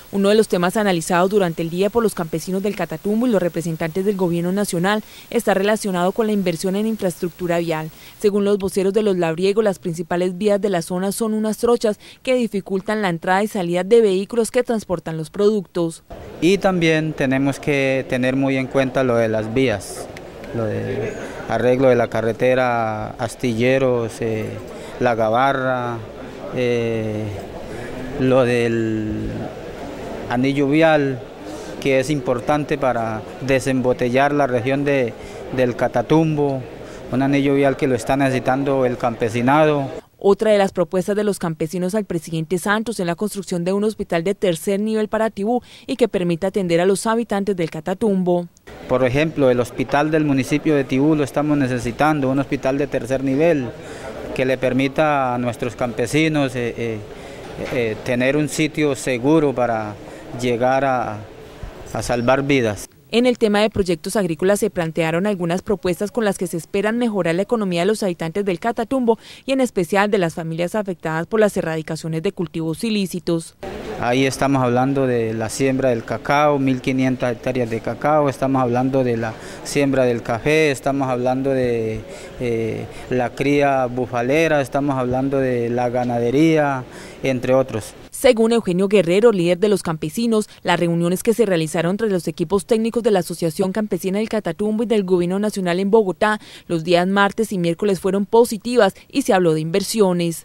Uno de los temas analizados durante el día por los campesinos del Catatumbo y los representantes del gobierno nacional está relacionado con la inversión en infraestructura vial. Según los voceros de los labriegos, las principales vías de la zona son unas trochas que dificultan la entrada y salida de vehículos que transportan los productos. Y también tenemos que tener muy en cuenta lo de las vías, lo de arreglo de la carretera Astilleros, La Gabarra, lo del anillo vial, que es importante para desembotellar la región del Catatumbo, un anillo vial que lo está necesitando el campesinado. Otra de las propuestas de los campesinos al presidente Santos es la construcción de un hospital de tercer nivel para Tibú y que permita atender a los habitantes del Catatumbo. Por ejemplo, el hospital del municipio de Tibú lo estamos necesitando, un hospital de tercer nivel que le permita a nuestros campesinos tener un sitio seguro para llegar a salvar vidas. En el tema de proyectos agrícolas se plantearon algunas propuestas con las que se esperan mejorar la economía de los habitantes del Catatumbo y en especial de las familias afectadas por las erradicaciones de cultivos ilícitos. Ahí estamos hablando de la siembra del cacao, 1.500 hectáreas de cacao, estamos hablando de la siembra del café, estamos hablando de la cría bufalera, estamos hablando de la ganadería, entre otros. Según Eugenio Guerrero, líder de los campesinos, las reuniones que se realizaron entre los equipos técnicos de la Asociación Campesina del Catatumbo y del Gobierno Nacional en Bogotá los días martes y miércoles fueron positivas y se habló de inversiones.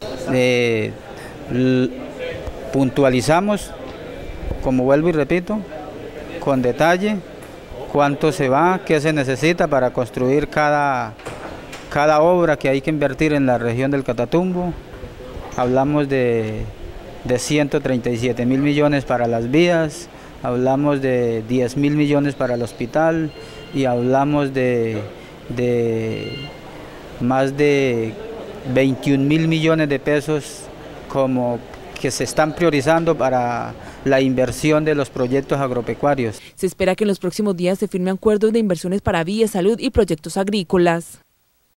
Puntualizamos, como vuelvo y repito, con detalle cuánto se va, qué se necesita para construir cada obra que hay que invertir en la región del Catatumbo. Hablamos de 137.000 millones para las vías, hablamos de 10.000 millones para el hospital y hablamos de más de 21.000 millones de pesos como que se están priorizando para la inversión de los proyectos agropecuarios. Se espera que en los próximos días se firmen acuerdos de inversiones para vías, salud y proyectos agrícolas.